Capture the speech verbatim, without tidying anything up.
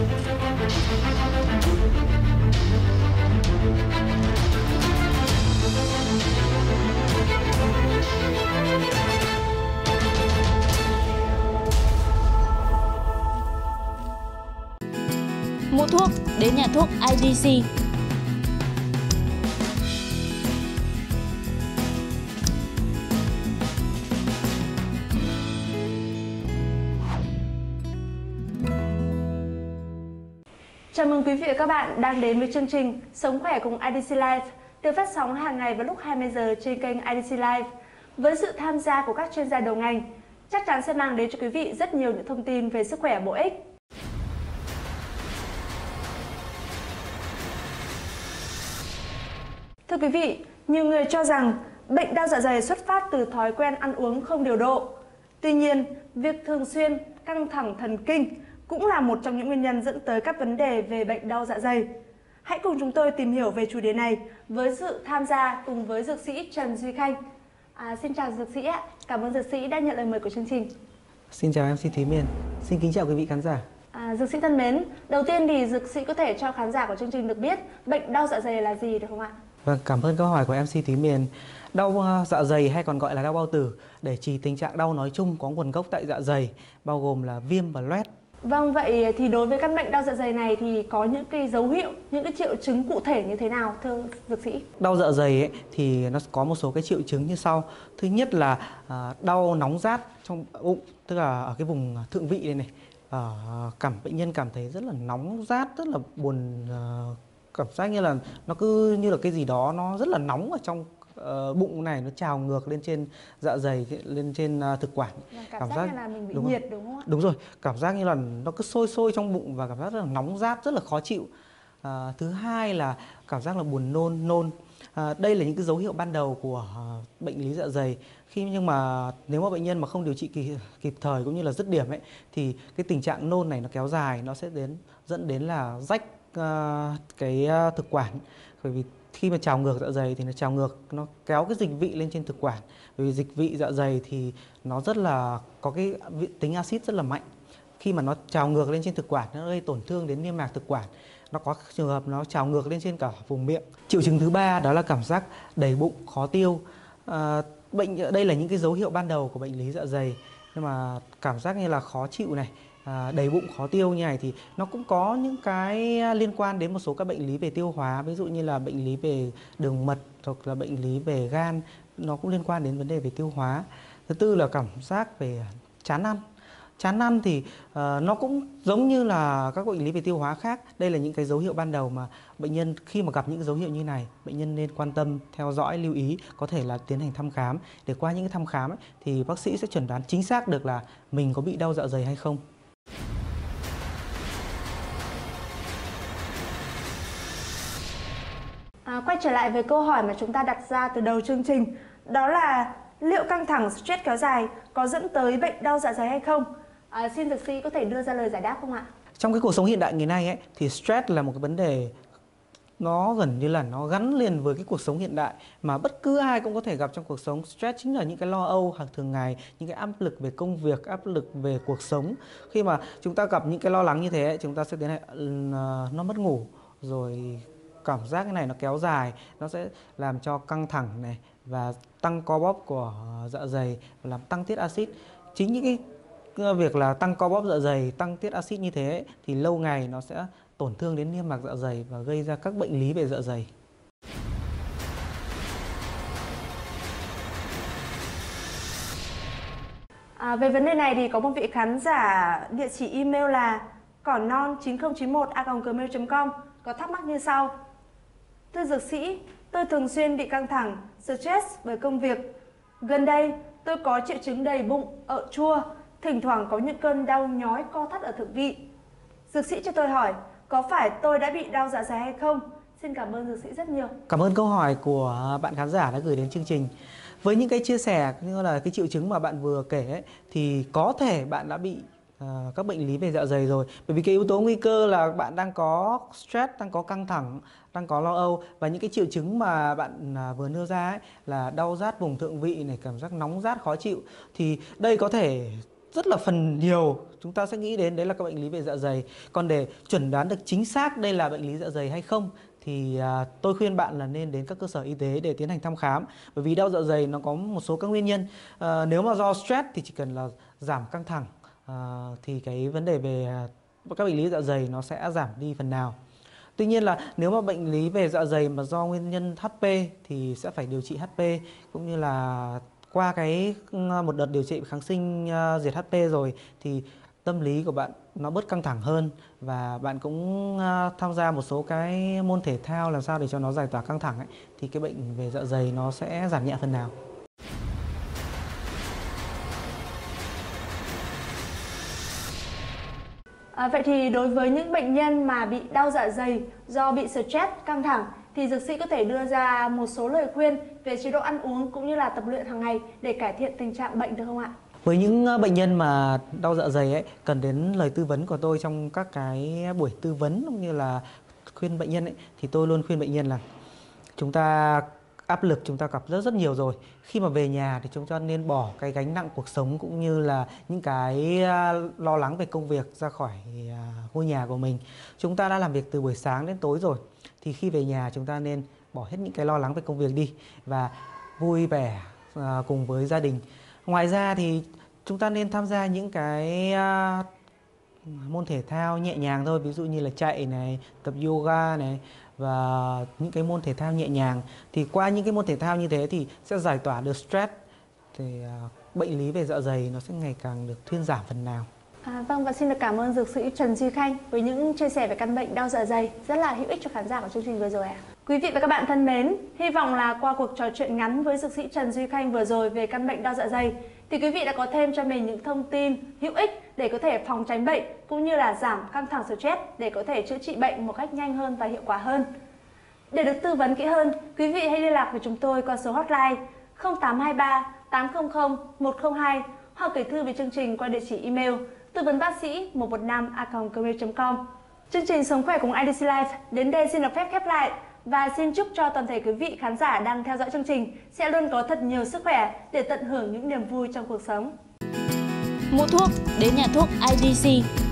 Mua thuốc đến nhà thuốc i đê xê. Chào mừng quý vị và các bạn đang đến với chương trình Sống khỏe cùng i đê xê Live được phát sóng hàng ngày vào lúc hai mươi giờ trên kênh i đê xê Live. Với sự tham gia của các chuyên gia đầu ngành, chắc chắn sẽ mang đến cho quý vị rất nhiều những thông tin về sức khỏe bổ ích. Thưa quý vị, nhiều người cho rằng bệnh đau dạ dày xuất phát từ thói quen ăn uống không điều độ. Tuy nhiên, việc thường xuyên căng thẳng thần kinh cũng là một trong những nguyên nhân dẫn tới các vấn đề về bệnh đau dạ dày. Hãy cùng chúng tôi tìm hiểu về chủ đề này với sự tham gia cùng với dược sĩ Trần Duy Khanh. À, xin chào dược sĩ ạ, cảm ơn dược sĩ đã nhận lời mời của chương trình. Xin chào em xê Thúy Miền, xin kính chào quý vị khán giả. À, dược sĩ thân mến, đầu tiên thì dược sĩ có thể cho khán giả của chương trình được biết bệnh đau dạ dày là gì được không ạ? Vâng, cảm ơn câu hỏi của em xê Thúy Miền. Đau dạ dày hay còn gọi là đau bao tử để chỉ tình trạng đau nói chung có nguồn gốc tại dạ dày, bao gồm là viêm và loét. Vâng, vậy thì đối với căn bệnh đau dạ dày này thì có những cái dấu hiệu, những cái triệu chứng cụ thể như thế nào thưa dược sĩ? Đau dạ dày ấy, thì nó có một số cái triệu chứng như sau. Thứ nhất là à, đau nóng rát trong bụng, tức là ở cái vùng thượng vị này này. À, cảm bệnh nhân cảm thấy rất là nóng rát, rất là buồn, à, cảm giác như là nó cứ như là cái gì đó nó rất là nóng ở trong Uh, bụng này, nó trào ngược lên trên dạ dày, lên trên uh, thực quản. Cảm, cảm giác, giác như là mình bị đúng nhiệt không? đúng không ạ? Đúng rồi, cảm giác như là nó cứ sôi sôi trong bụng và cảm giác rất là nóng rát, rất là khó chịu. Uh, thứ hai là cảm giác là buồn nôn, nôn. Uh, đây là những cái dấu hiệu ban đầu của uh, bệnh lý dạ dày. Khi nhưng mà nếu mà bệnh nhân mà không điều trị kịp, kịp thời cũng như là dứt điểm ấy, thì cái tình trạng nôn này nó kéo dài, nó sẽ đến dẫn đến là rách uh, cái uh, thực quản. Bởi vì khi mà trào ngược dạ dày thì nó trào ngược, nó kéo cái dịch vị lên trên thực quản. Bởi vì dịch vị dạ dày thì nó rất là có cái tính axit rất là mạnh. Khi mà nó trào ngược lên trên thực quản, nó gây tổn thương đến niêm mạc thực quản. Nó có trường hợp nó trào ngược lên trên cả vùng miệng. Triệu chứng thứ ba đó là cảm giác đầy bụng, khó tiêu. À, bệnh đây là những cái dấu hiệu ban đầu của bệnh lý dạ dày. Nhưng mà cảm giác như là khó chịu này, À, đầy bụng khó tiêu như này thì nó cũng có những cái liên quan đến một số các bệnh lý về tiêu hóa, ví dụ như là bệnh lý về đường mật hoặc là bệnh lý về gan, nó cũng liên quan đến vấn đề về tiêu hóa. Thứ tư là cảm giác về chán ăn. Chán ăn thì uh, nó cũng giống như là các bệnh lý về tiêu hóa khác. Đây là những cái dấu hiệu ban đầu mà bệnh nhân khi mà gặp những dấu hiệu như này, bệnh nhân nên quan tâm, theo dõi, lưu ý, có thể là tiến hành thăm khám. Để qua những cái thăm khám ấy, thì bác sĩ sẽ chẩn đoán chính xác được là mình có bị đau dạ dày hay không. À, quay trở lại với câu hỏi mà chúng ta đặt ra từ đầu chương trình, đó là liệu căng thẳng stress kéo dài có dẫn tới bệnh đau dạ dày hay không? À, xin dược sĩ có thể đưa ra lời giải đáp không ạ? Trong cái cuộc sống hiện đại ngày nay ấy, thì stress là một cái vấn đề nó gần như là nó gắn liền với cái cuộc sống hiện đại mà bất cứ ai cũng có thể gặp trong cuộc sống. Stress chính là những cái lo âu hàng thường ngày, những cái áp lực về công việc, áp lực về cuộc sống. Khi mà chúng ta gặp những cái lo lắng như thế, chúng ta sẽ tiến hành uh, nó mất ngủ, rồi cảm giác cái này nó kéo dài, nó sẽ làm cho căng thẳng này và tăng co bóp của dạ dày và làm tăng tiết axit. Chính những cái việc là tăng co bóp dạ dày, tăng tiết axit như thế thì lâu ngày nó sẽ tổn thương đến niêm mạc dạ dày và gây ra các bệnh lý về dạ dày. À, về vấn đề này thì có một vị khán giả địa chỉ email là cỏnon chín không chín một a còng gmail chấm com có thắc mắc như sau. Thưa dược sĩ, tôi thường xuyên bị căng thẳng, stress bởi công việc. Gần đây, tôi có triệu chứng đầy bụng, ợ chua, thỉnh thoảng có những cơn đau nhói co thắt ở thượng vị. Dược sĩ cho tôi hỏi, có phải tôi đã bị đau dạ dày hay không? Xin cảm ơn dược sĩ rất nhiều. Cảm ơn câu hỏi của bạn khán giả đã gửi đến chương trình. Với những cái chia sẻ như là cái triệu chứng mà bạn vừa kể ấy, thì có thể bạn đã bị uh, các bệnh lý về dạ dày rồi. Bởi vì cái yếu tố nguy cơ là bạn đang có stress, đang có căng thẳng, đang có lo âu. Và những cái triệu chứng mà bạn uh, vừa nêu ra ấy, là đau rát vùng thượng vị này, cảm giác nóng rát khó chịu. Thì đây có thể rất là phần nhiều chúng ta sẽ nghĩ đến đấy là các bệnh lý về dạ dày. Còn để chuẩn đoán được chính xác đây là bệnh lý dạ dày hay không thì à, tôi khuyên bạn là nên đến các cơ sở y tế để tiến hành thăm khám. Bởi vì đau dạ dày nó có một số các nguyên nhân. À, nếu mà do stress thì chỉ cần là giảm căng thẳng à, thì cái vấn đề về các bệnh lý dạ dày nó sẽ giảm đi phần nào. Tuy nhiên là nếu mà bệnh lý về dạ dày mà do nguyên nhân hát pê thì sẽ phải điều trị hát pê, cũng như là qua cái một đợt điều trị kháng sinh uh, diệt hát pê rồi thì tâm lý của bạn nó bớt căng thẳng hơn, và bạn cũng uh, tham gia một số cái môn thể thao làm sao để cho nó giải tỏa căng thẳng ấy, thì cái bệnh về dạ dày nó sẽ giảm nhẹ phần nào. À, vậy thì đối với những bệnh nhân mà bị đau dạ dày do bị stress, căng thẳng thì dược sĩ có thể đưa ra một số lời khuyên về chế độ ăn uống cũng như là tập luyện hàng ngày để cải thiện tình trạng bệnh được không ạ? Với những bệnh nhân mà đau dạ dày ấy, cần đến lời tư vấn của tôi trong các cái buổi tư vấn cũng như là khuyên bệnh nhân ấy, thì tôi luôn khuyên bệnh nhân là chúng ta áp lực chúng ta gặp rất rất nhiều rồi. Khi mà về nhà thì chúng ta nên bỏ cái gánh nặng cuộc sống cũng như là những cái lo lắng về công việc ra khỏi ngôi nhà của mình. Chúng ta đã làm việc từ buổi sáng đến tối rồi, thì khi về nhà chúng ta nên bỏ hết những cái lo lắng về công việc đi và vui vẻ cùng với gia đình. Ngoài ra thì chúng ta nên tham gia những cái môn thể thao nhẹ nhàng thôi, ví dụ như là chạy này, tập yoga này và những cái môn thể thao nhẹ nhàng. Thì qua những cái môn thể thao như thế thì sẽ giải tỏa được stress, thì uh, bệnh lý về dạ dày nó sẽ ngày càng được thuyên giảm phần nào. À, vâng, và xin được cảm ơn dược sĩ Trần Duy Khanh với những chia sẻ về căn bệnh đau dạ dày rất là hữu ích cho khán giả của chương trình vừa rồi ạ. Quý vị và các bạn thân mến, hy vọng là qua cuộc trò chuyện ngắn với dược sĩ Trần Duy Khanh vừa rồi về căn bệnh đau dạ dày thì quý vị đã có thêm cho mình những thông tin hữu ích để có thể phòng tránh bệnh cũng như là giảm căng thẳng stress để có thể chữa trị bệnh một cách nhanh hơn và hiệu quả hơn. Để được tư vấn kỹ hơn, quý vị hãy liên lạc với chúng tôi qua số hotline không tám hai ba tám không không một không hai hoặc gửi thư về chương trình qua địa chỉ email tư vấn bác sĩ một một năm a còng gmail chấm com. Chương trình Sống khỏe cùng i đê xê Life đến đây xin được phép khép lại và xin chúc cho toàn thể quý vị khán giả đang theo dõi chương trình sẽ luôn có thật nhiều sức khỏe để tận hưởng những niềm vui trong cuộc sống. Mua thuốc đến nhà thuốc i đê xê.